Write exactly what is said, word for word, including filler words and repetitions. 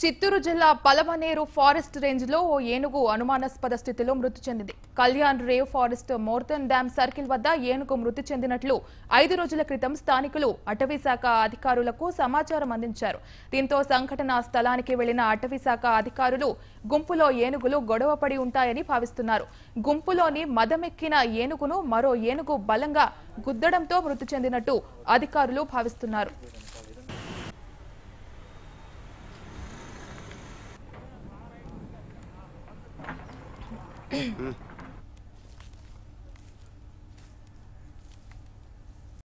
చిత్తూరు జిల్లా Palamaner forest range లో ఓ ఏనుగు అనుమానాస్పద స్థితిలో మృతి చెందింది. కళ్యాణ్ రేవ్ ఫారెస్ట్ మోర్తన్ డ్యామ్ సర్కిల్ వద్ద ఏనుగు మృతి చెందినట్లు ఐదు రోజుల క్రితం స్థానికులు అటవీ శాఖ అధికారులకు సమాచారం అందించారు. దీంతో సంఘటనా స్థలానికి వెళ్లిన అటవీ శాఖ అధికారులు గుంపులో ఏనుగులు గొడవపడి ఉంటాయని భావిస్తున్నారు. గుంపులోని మదమెక్కిన ఏనుగును మరో ఏనుగు బలంగా గుద్దడంతో మృతి చెందినట్టు అధికారులు భావిస్తున్నారు. Mm.